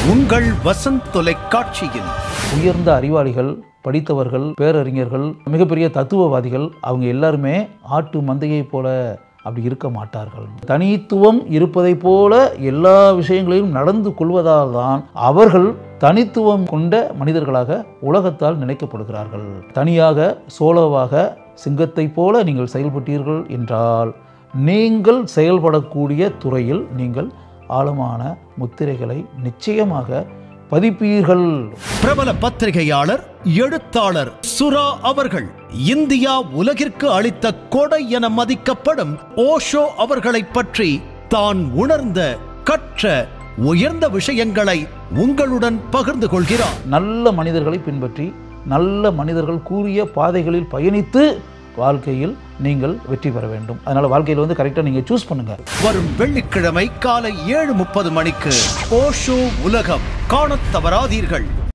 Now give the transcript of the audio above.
உங்கள் வசந்த் தொலைக்காட்சியில் உயர்ந்த அறிவாளிகள், படித்தவர்கள், பேரறிஞர்கள், மிகப்பெரிய தத்துவவாதிகள் அவங்க எல்லாருமே ஆட்டு மந்தையை போல அப்படி இருக்க மாட்டார்கள். தனித்துவம் இருப்பதை போல எல்லா விஷயங்களையும் நடந்து கொள்வதால் தான் அவர்கள் தனித்துவம் கொண்ட மனிதர்களாக உலகத்தால் நினைக்கப்படுகிறார்கள். தனியாக சோலோவாக சிங்கத்தை போல நீங்கள் செயல்பட்டீர்கள் என்றால் நீங்கள் செயல்படக்கூடிய துறையில் நீங்கள் ஆழமான முத்திரைகளை நிச்சயமாக பதிப்பீர்கள். பிரபல பத்திரிகையாளர், எழுத்தாளர் சுரா அவர்கள் இந்தியா உலகிற்கு அளித்த கொடை என மதிக்கப்படும் ஓஷோ அவர்களை பற்றி தான் உணர்ந்த, கற்ற உயர்ந்த விஷயங்களை உங்களுடன் பகிர்ந்து கொள்கிறார். நல்ல மனிதர்களை பின்பற்றி நல்ல மனிதர்கள் கூறிய பாதைகளில் பயணித்து வாழ்க்கையில் நீங்கள் வெற்றி பெற வேண்டும். அதனால வாழ்க்கையில் கரெக்டாக நீங்கள் சூஸ் பண்ணுங்க. வரும் வெள்ளிக்கிழமை காலை 7:30 மணிக்கு ஓஷோ உலகம் காணத் தவறாதீர்கள்.